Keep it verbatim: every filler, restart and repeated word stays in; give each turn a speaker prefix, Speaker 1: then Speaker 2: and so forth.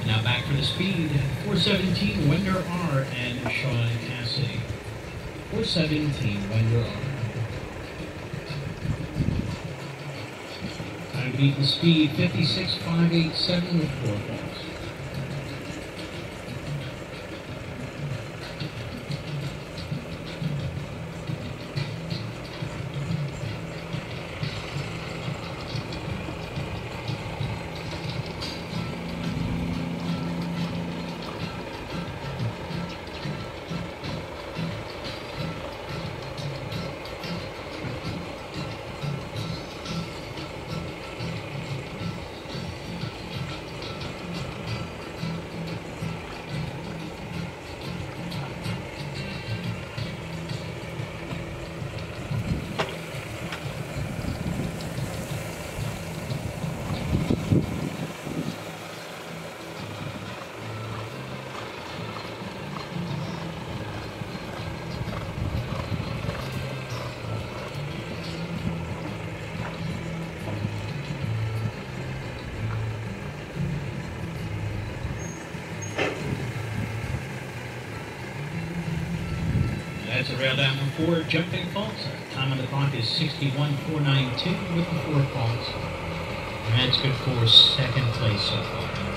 Speaker 1: And now back for the speed, four seventeen, Wender R and Shawn Casady. four seventeen, Wender R. Time to beat the speed, fifty-six five eighty-seven with four falls. That's a rail down for four jumping faults. Time on the clock is sixty-one four ninety-two with the four faults. And that's good for second place so far.